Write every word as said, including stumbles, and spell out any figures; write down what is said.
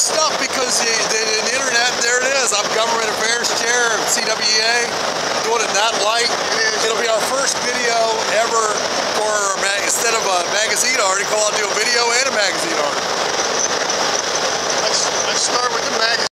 stuff because the, the, the internet, there it is. I'm Government Affairs Chair of C W E A, doing it that light. It'll be our first video ever for, instead of a magazine article, I'll do a video and a magazine article. Let's, let's start with the magazine.